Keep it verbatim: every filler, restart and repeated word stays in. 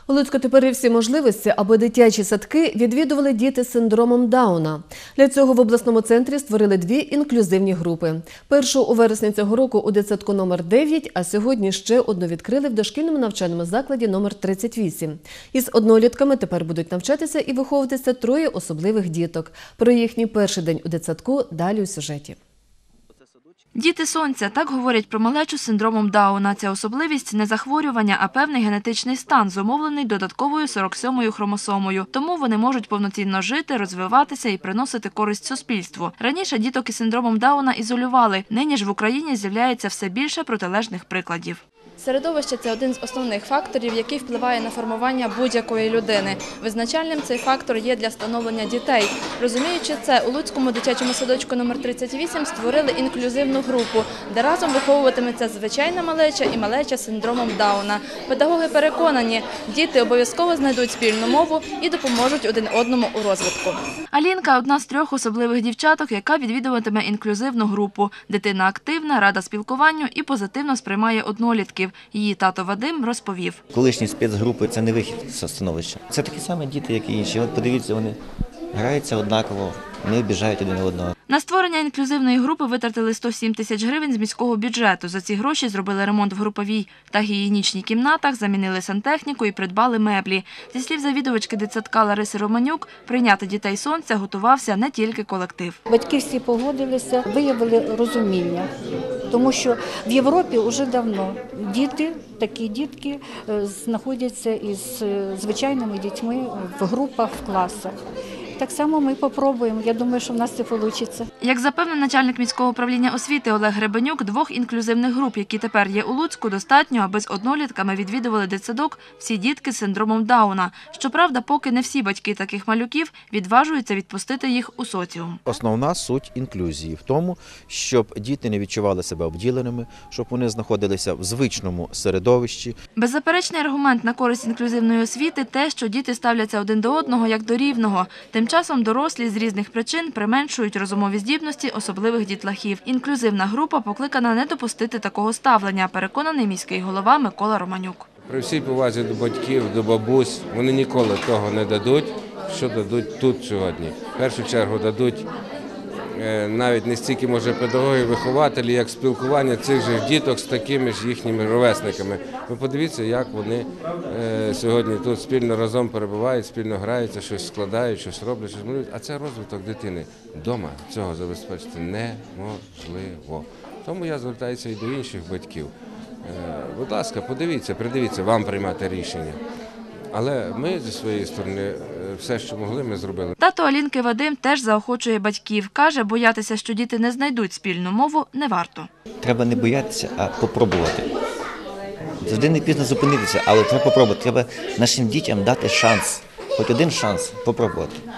У Луцьку тепер є всі можливості, аби дитячі садки відвідували діти з синдромом Дауна. Для цього в обласному центрі створили дві інклюзивні групи. Першу у вересні цього року у дитсадку номер дев'ять, а сьогодні ще одну відкрили в дошкільному навчальному закладі номер тридцять вісім. Із однолітками тепер будуть навчатися і виховуватися троє особливих діток. Про їхній перший день у дитсадку далі у сюжеті. Діти сонця – так говорять про малечу з синдромом Дауна. Ця особливість – не захворювання, а певний генетичний стан, зумовлений додатковою сорок сьомою хромосомою. Тому вони можуть повноцінно жити, розвиватися і приносити користь суспільству. Раніше діток із синдромом Дауна ізолювали. Нині ж в Україні з'являється все більше протилежних прикладів. Середовище – це один з основних факторів, який впливає на формування будь-якої людини. Визначальним цей фактор є для становлення дітей. Розуміючи це, у Луцькому дитячому садочку номер тридцять вісім створили інклюзивну групу, де разом виховуватиметься звичайна малеча і малеча з синдромом Дауна. Педагоги переконані, діти обов'язково знайдуть спільну мову і допоможуть один одному у розвитку. Алінка – одна з трьох особливих дівчаток, яка відвідуватиме інклюзивну групу. Дитина активна, рада спілкуванню і позитивно сприймає однолітків. Її тато Вадим розповів. Колишні спецгрупи – це не вихід з становища. Це такі самі діти, як і інші. От подивіться, вони граються однаково, не обіжають один одного. На створення інклюзивної групи витратили сто сім тисяч гривень з міського бюджету. За ці гроші зробили ремонт в груповій та гігієнічній кімнатах, замінили сантехніку і придбали меблі. Зі слів завідувачки дитсадка Лариси Романюк, прийняти дітей сонця готувався не тільки колектив. Батьки всі погодилися, виявили розуміння, тому що в Європі вже давно діти, такі дітки знаходяться із звичайними дітьми в групах, в класах. Так само ми спробуємо. Я думаю, що в нас це вийде. Як запевнив начальник міського управління освіти Олег Гребенюк, двох інклюзивних груп, які тепер є у Луцьку, достатньо, аби з однолітками відвідували дитсадок всі дітки з синдромом Дауна. Щоправда, поки не всі батьки таких малюків відважуються відпустити їх у соціум. Основна суть інклюзії в тому, щоб діти не відчували себе обділеними, щоб вони знаходилися в звичному середовищі. Беззаперечний аргумент на користь інклюзивної освіти – те, що діти ставляться один до одного як до рівного. Тим часом дорослі з різних причин применшують розумові здібності особливих дітлахів. Інклюзивна група покликана не допустити такого ставлення, переконаний міський голова Микола Романюк. При всій повазі до батьків, до бабусь, вони ніколи того не дадуть, що дадуть тут сьогодні. В першу чергу дадуть навіть не стільки, може, педагоги, вихователі, як спілкування цих же діток з такими ж їхніми ровесниками. Ви подивіться, як вони сьогодні тут спільно разом перебувають, спільно граються, щось складають, щось роблять, щось малюють. А це розвиток дитини. Вдома цього забезпечити неможливо. Тому я звертаюся і до інших батьків. Будь ласка, подивіться, придивіться, вам приймати рішення. Але ми зі своєї сторони все, що могли, ми зробили. Тато Алінки Вадим теж заохочує батьків. Каже, боятися, що діти не знайдуть спільну мову, не варто. Треба не боятися, а попробувати. Завжди не пізно зупинитися, але треба попробувати. Треба нашим дітям дати шанс, хоч один шанс попробувати.